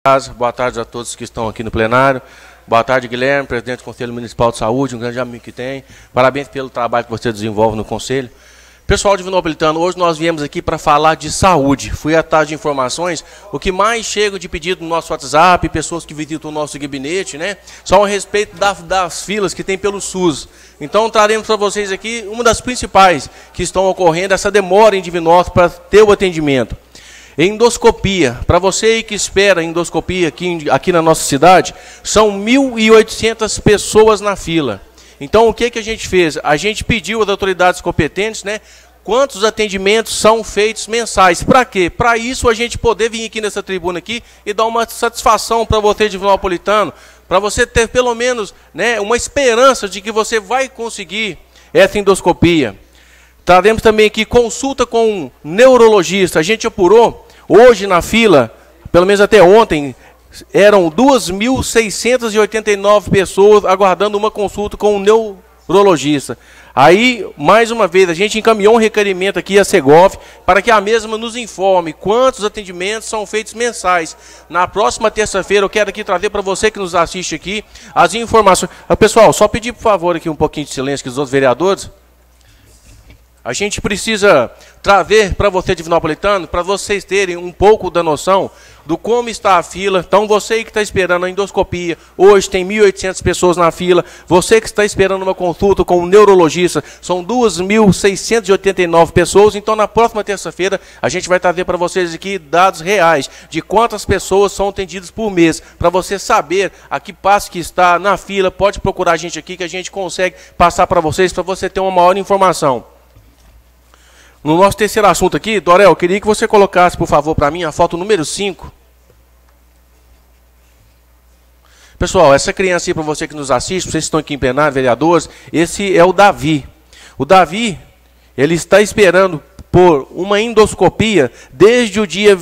casa, boa tarde a todos que estão aqui no plenário. Boa tarde, Guilherme, presidente do Conselho Municipal de Saúde, um grande amigo que tem. Parabéns pelo trabalho que você desenvolve no Conselho. Pessoal de Vinopolitano, hoje nós viemos aqui para falar de saúde. Fui atrás de informações, o que mais chega de pedido no nosso WhatsApp, pessoas que visitam o nosso gabinete, né? Só a respeito das filas que tem pelo SUS. Então traremos para vocês aqui uma das principais que estão ocorrendo, essa demora em Divinópolis para ter o atendimento. Endoscopia, para você que espera endoscopia aqui na nossa cidade, são 1.800 pessoas na fila. Então o que a gente fez? A gente pediu às autoridades competentes, né, quantos atendimentos são feitos mensais. Para quê? Para isso a gente poder vir aqui nessa tribuna aqui e dar uma satisfação para você de Vinopolitano, para você ter pelo menos, né, uma esperança de que você vai conseguir essa endoscopia. Traremos também aqui consulta com um neurologista. A gente apurou, hoje na fila, pelo menos até ontem, eram 2.689 pessoas aguardando uma consulta com um neurologista. Aí, mais uma vez, a gente encaminhou um requerimento aqui à Segovia para que a mesma nos informe quantos atendimentos são feitos mensais. Na próxima terça-feira, eu quero aqui trazer para você que nos assiste aqui as informações. Pessoal, só pedir, por favor, aqui um pouquinho de silêncio com os outros vereadores. A gente precisa trazer para você de Vinopolitano, para vocês terem um pouco da noção do como está a fila. Então, você que está esperando a endoscopia, hoje tem 1.800 pessoas na fila. Você que está esperando uma consulta com um neurologista, são 2.689 pessoas. Então, na próxima terça-feira, a gente vai trazer para vocês aqui dados reais de quantas pessoas são atendidas por mês. Para você saber a que passo que está na fila, pode procurar a gente aqui que a gente consegue passar para vocês, para você ter uma maior informação. No nosso terceiro assunto aqui, Dorel, eu queria que você colocasse, por favor, para mim, a foto número 5. Pessoal, essa criança aí, para você que nos assiste, vocês que estão aqui em plenário, vereadores, esse é o Davi. O Davi, ele está esperando por uma endoscopia desde o dia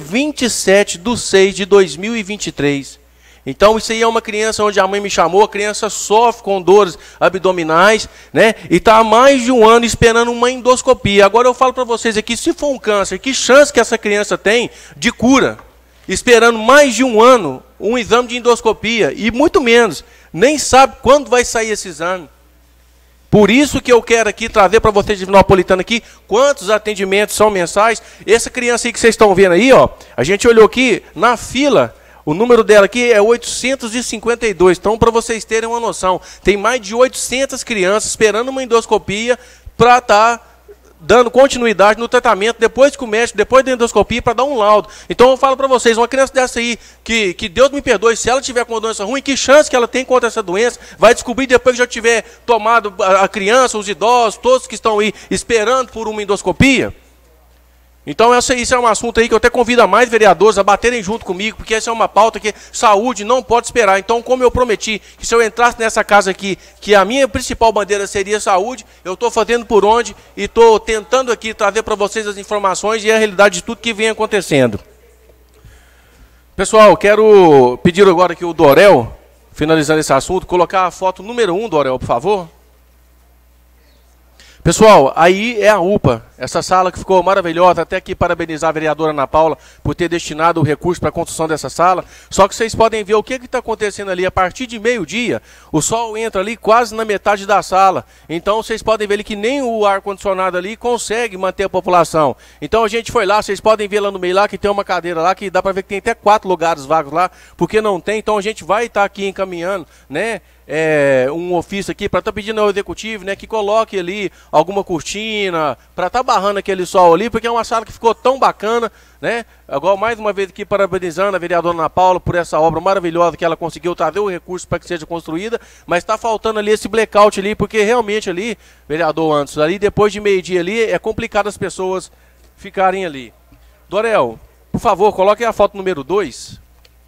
27/6/2023. Então, isso aí é uma criança onde a mãe me chamou, a criança sofre com dores abdominais, né? E está há mais de um ano esperando uma endoscopia. Agora eu falo para vocês aqui, se for um câncer, que chance que essa criança tem de cura? Esperando mais de um ano um exame de endoscopia, e muito menos, nem sabe quando vai sair esse exame. Por isso que eu quero aqui trazer para vocês de Vinopolitano aqui, quantos atendimentos são mensais. Essa criança aí que vocês estão vendo aí, ó, a gente olhou aqui na fila. O número dela aqui é 852, então para vocês terem uma noção, tem mais de 800 crianças esperando uma endoscopia para estar dando continuidade no tratamento, depois que o médico, depois da endoscopia, para dar um laudo. Então eu falo para vocês, uma criança dessa aí, que Deus me perdoe, se ela tiver com uma doença ruim, que chance que ela tem contra essa doença, vai descobrir depois que já tiver tomado a criança, os idosos, todos que estão aí esperando por uma endoscopia. Então isso é um assunto aí que eu até convido a mais vereadores a baterem junto comigo, porque essa é uma pauta que saúde não pode esperar. Então, como eu prometi que se eu entrasse nessa casa aqui, que a minha principal bandeira seria saúde, eu estou fazendo por onde e estou tentando aqui trazer para vocês as informações e a realidade de tudo que vem acontecendo. Pessoal, quero pedir agora que o Dorel, finalizando esse assunto, colocar a foto número 1, Dorel, por favor. Pessoal, aí é a UPA, essa sala que ficou maravilhosa, até aqui parabenizar a vereadora Ana Paula por ter destinado o recurso para a construção dessa sala. Só que vocês podem ver o que está acontecendo ali, a partir de meio-dia, o sol entra ali quase na metade da sala. Então vocês podem ver ali que nem o ar-condicionado ali consegue manter a população. Então a gente foi lá, vocês podem ver lá no meio lá que tem uma cadeira lá, que dá para ver que tem até 4 lugares vagos lá, porque não tem, então a gente vai estar aqui encaminhando, né? Um ofício aqui para estar pedindo ao executivo, né, que coloque ali alguma cortina para estar barrando aquele sol ali, porque é uma sala que ficou tão bacana, né? Agora, mais uma vez aqui, parabenizando a vereadora Ana Paula por essa obra maravilhosa que ela conseguiu trazer o recurso para que seja construída, mas está faltando ali esse blackout ali, porque realmente ali, vereador Anderson, ali depois de meio-dia ali, é complicado as pessoas ficarem ali. Dorel, por favor, coloque a foto número 2.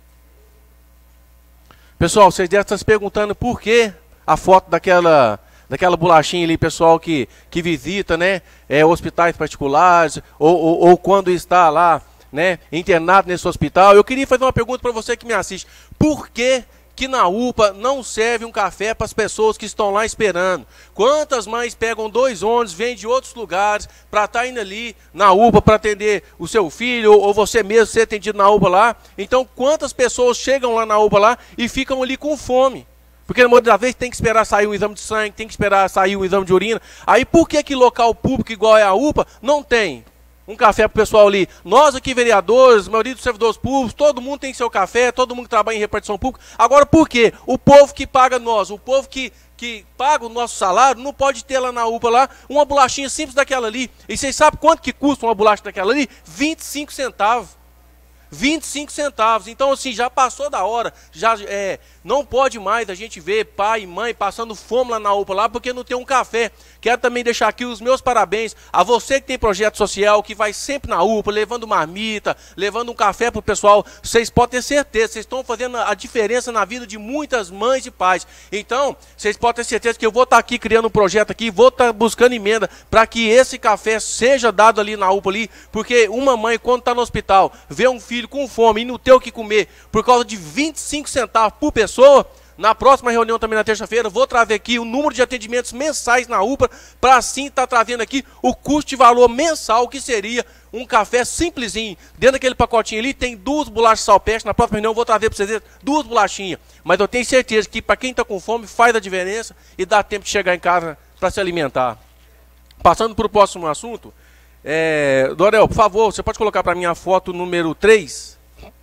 Pessoal, vocês devem estar se perguntando por que a foto daquela bolachinha ali, pessoal que visita, né, hospitais particulares, ou quando está lá, né, internado nesse hospital. Eu queria fazer uma pergunta para você que me assiste. Por que que na UPA não serve um café para as pessoas que estão lá esperando? Quantas mães pegam 2 ônibus, vêm de outros lugares para estar indo ali na UPA para atender o seu filho ou você mesmo ser atendido na UPA lá? Então, quantas pessoas chegam lá na UPA lá e ficam ali com fome? Porque, na maioria das vezes, tem que esperar sair um exame de sangue, tem que esperar sair um exame de urina. Aí, por que local público igual é a UPA não tem um café para o pessoal ali? Nós aqui, vereadores, a maioria dos servidores públicos, todo mundo tem seu café, todo mundo que trabalha em repartição pública. Agora, por quê? O povo que paga nós, o povo que paga o nosso salário, não pode ter lá na UPA lá uma bolachinha simples daquela ali. E vocês sabem quanto que custa uma bolacha daquela ali? 25 centavos. 25 centavos. Então, assim, já passou da hora. Não pode mais a gente ver pai e mãe passando fome lá na UPA, lá, porque não tem um café. Quero também deixar aqui os meus parabéns a você que tem projeto social, que vai sempre na UPA, levando marmita, levando um café para o pessoal. Vocês podem ter certeza, vocês estão fazendo a diferença na vida de muitas mães e pais. Então, vocês podem ter certeza que eu vou estar aqui criando um projeto aqui, vou estar buscando emenda para que esse café seja dado ali na UPA, ali, porque uma mãe, quando está no hospital, vê um filho com fome e não ter o que comer por causa de 25 centavos por pessoa. Na próxima reunião também na terça-feira, vou trazer aqui o número de atendimentos mensais na UPA, para assim estar trazendo aqui o custo de valor mensal, que seria um café simplesinho. Dentro daquele pacotinho ali tem 2 bolachas salpeste. Na próxima reunião eu vou trazer para vocês 2 bolachinhas. Mas eu tenho certeza que para quem está com fome faz a diferença e dá tempo de chegar em casa para se alimentar. Passando para o próximo assunto, Dorel, por favor, você pode colocar para mim a foto número 3?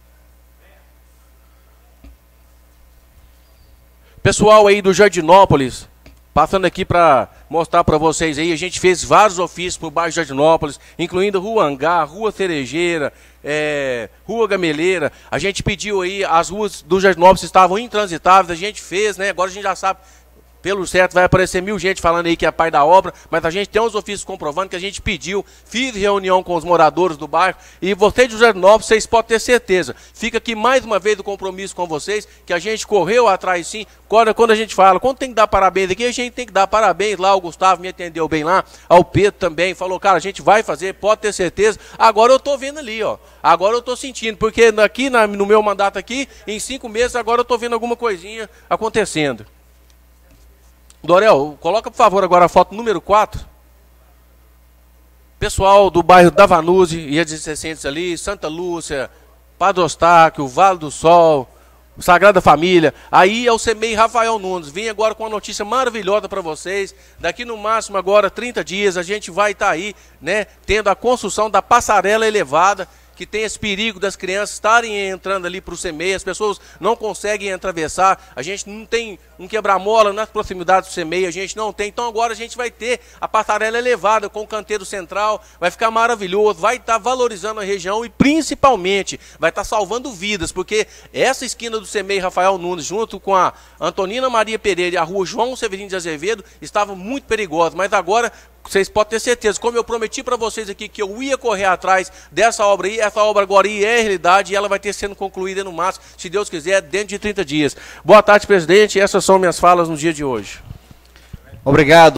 Pessoal aí do Jardinópolis, passando aqui para mostrar para vocês aí, a gente fez vários ofícios para o bairro Jardinópolis, incluindo Rua Hangar, Rua Cerejeira, Rua Gameleira. A gente pediu aí, as ruas do Jardinópolis estavam intransitáveis, a gente fez, né? Agora a gente já sabe. Pelo certo, vai aparecer 1000 gente falando aí que é pai da obra, mas a gente tem uns ofícios comprovando que a gente pediu, fiz reunião com os moradores do bairro, e vocês do Jardinópolis, vocês podem ter certeza. Fica aqui mais uma vez o compromisso com vocês, que a gente correu atrás sim. Quando a gente fala, quando tem que dar parabéns aqui, a gente tem que dar parabéns lá. O Gustavo me atendeu bem lá, ao Pedro também, falou, cara, a gente vai fazer, pode ter certeza. Agora eu tô vendo ali, ó. Agora eu tô sentindo, porque aqui no meu mandato aqui, em 5 meses, agora eu tô vendo alguma coisinha acontecendo. Dorel, coloca por favor agora a foto número 4. Pessoal do bairro Davanuse e adjacentes ali, Santa Lúcia, Padre Eustáquio, Vale do Sol, Sagrada Família. Aí é o CEMEI Rafael Nunes. Vim agora com uma notícia maravilhosa para vocês. Daqui no máximo agora 30 dias a gente vai estar aí, né, tendo a construção da passarela elevada, que tem esse perigo das crianças estarem entrando ali para o CEMEI, as pessoas não conseguem atravessar, a gente não tem um quebra-mola nas proximidades do CEMEI, a gente não tem. Então agora a gente vai ter a passarela elevada com o canteiro central, vai ficar maravilhoso, vai estar valorizando a região e principalmente vai estar salvando vidas, porque essa esquina do CEMEI Rafael Nunes, junto com a Antonina Maria Pereira e a rua João Severino de Azevedo, estava muito perigosa, mas agora vocês podem ter certeza, como eu prometi para vocês aqui que eu ia correr atrás dessa obra aí, essa obra agora é realidade e ela vai ter sendo concluída no máximo, se Deus quiser, dentro de 30 dias. Boa tarde, presidente. Essas são minhas falas no dia de hoje. Obrigado.